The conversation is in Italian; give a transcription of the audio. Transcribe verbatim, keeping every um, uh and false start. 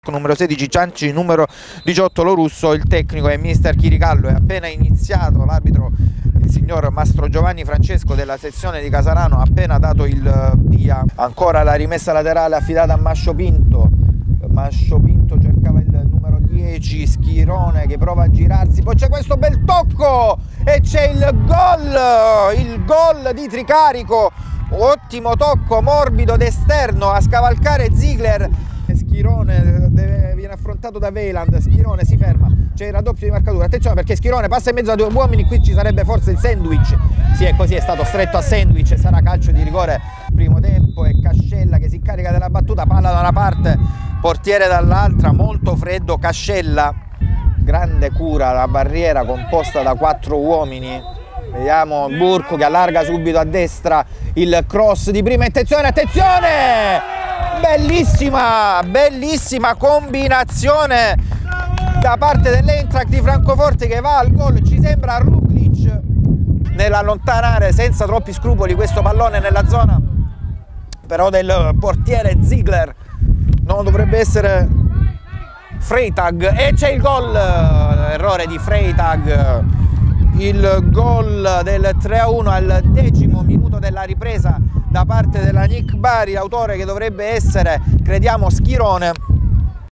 numero sedici Cianci, numero diciotto Lorusso, il tecnico è mister Chiricallo. È appena iniziato, l'arbitro, il signor Mastro Giovanni Francesco della sezione di Casarano, ha appena dato il via. Ancora la rimessa laterale affidata a Mascio Pinto. Mascio Pinto cercava il numero dieci Schirone che prova a girarsi, poi c'è questo bel tocco e c'è il gol, il gol di Tricarico. Ottimo tocco morbido d'esterno a scavalcare Ziegler. Schirone deve, viene affrontato da Weiland, Schirone si ferma, c'è il raddoppio di marcatura, attenzione perché Schirone passa in mezzo a due uomini, qui ci sarebbe forse il sandwich, sì, è così, è stato stretto a sandwich, sarà calcio di rigore primo tempo. E Cascella che si carica della battuta, palla da una parte, portiere dall'altra, molto freddo Cascella, grande cura la barriera composta da quattro uomini. Vediamo Burco che allarga subito a destra, il cross di prima intenzione, attenzione, bellissima, bellissima combinazione da parte dell'Eintracht di Francoforte che va al gol. Ci sembra Ruglic nell'allontanare senza troppi scrupoli questo pallone nella zona però del portiere Ziegler, non dovrebbe essere Freytag, e c'è il gol, errore di Freytag, il gol del tre a uno al decimo minuto della ripresa da parte della Nick Bari, autore che dovrebbe essere, crediamo, Schirone.